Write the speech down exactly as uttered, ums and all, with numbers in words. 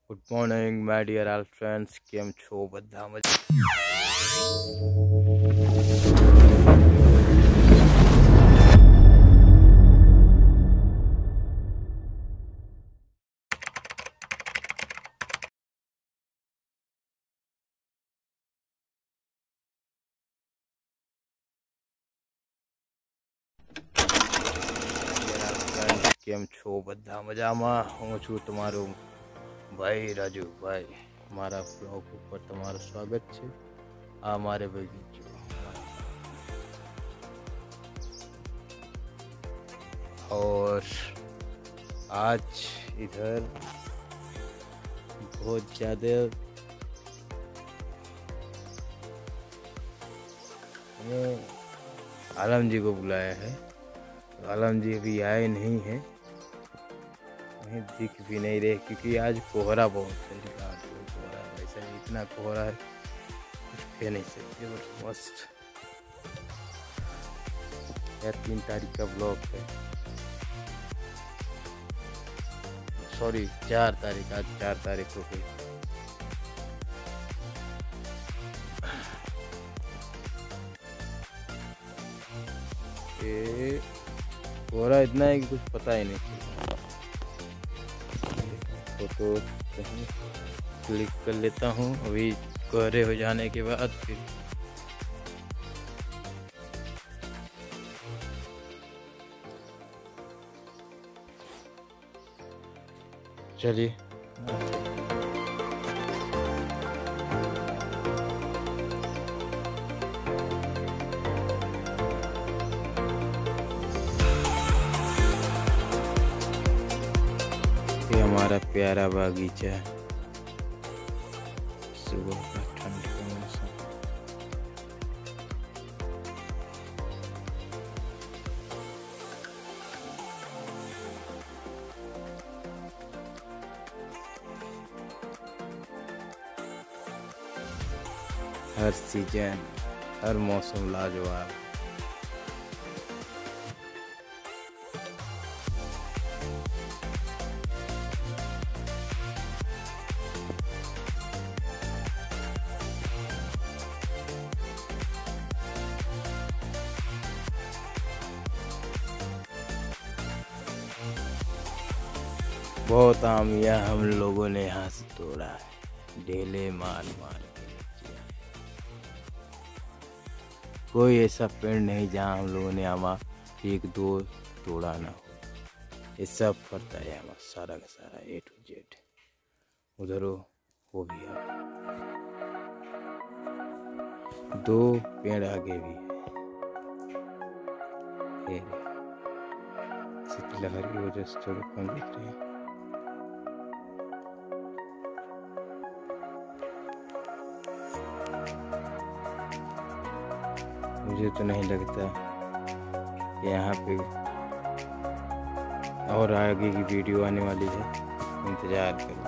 Good morning my dear all friends, केम छो બધા મજા। કેમ છો બધા મજામાં? હું છું તમારો ભાઈ રાજુ ભાઈ। મારા બ્લોગ ઉપર તમારું સ્વાગત છે। આ મારે બગીચો और आज इधर बहुत ज़्यादा आलम जी को बुलाया है। आलम जी अभी आए नहीं हैं, नहीं दिख भी नहीं रहे क्योंकि आज कोहरा बहुत है। कोहरा वैसे इतना कोहरा है कुछ कह नहीं सकते। बस मस्त यार, तीन तारीख का ब्लॉग है, सॉरी चार तारीख, आज चार तारीख हो गई। ये कोहरा इतना है कि कुछ पता ही नहीं। फोटो कहीं क्लिक कर लेता हूँ अभी कोहरे हो जाने के बाद। फिर चलिए ये हमारा प्यारा बागीचा, सुबह का ठंड का मौसम। हर सीजन, हर मौसम लाजवाब। बहुत आम यह हम लोगों ने यहाँ से तोड़ा है, ढेले मार मार के। कोई ऐसा पेड़ नहीं जहाँ हम लोगों ने आमा एक दो तोड़ा ना हो। ये सब फरता है हमारा सारा का सारा ए टू जेड। उधर वो भी है, दो पेड़ आगे भी है। शीतलहर की वजह से थोड़े कम दिख रहे हैं। मुझे तो नहीं लगता कि यहाँ पे और आगे की वीडियो आने वाली है, इंतज़ार करो।